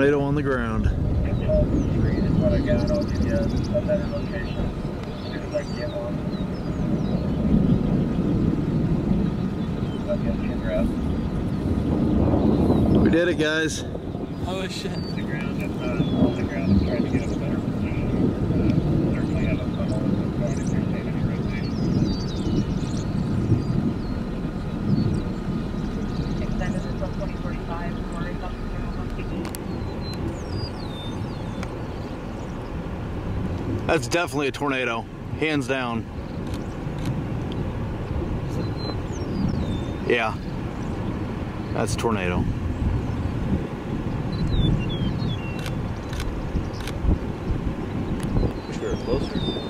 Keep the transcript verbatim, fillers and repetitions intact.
tornado on the ground. Control three is what I got. I'll give you a better location as soon as I get one. I'll get you grab. We did it, guys. Oh shit. The ground is not on the ground. I'm trying to get a better position. Uh, certainly have a funnel at this point if you're seeing any rotation. Extended until twenty forty-five. Worries up to That's definitely a tornado, hands down. Yeah, that's a tornado. Wish we were closer.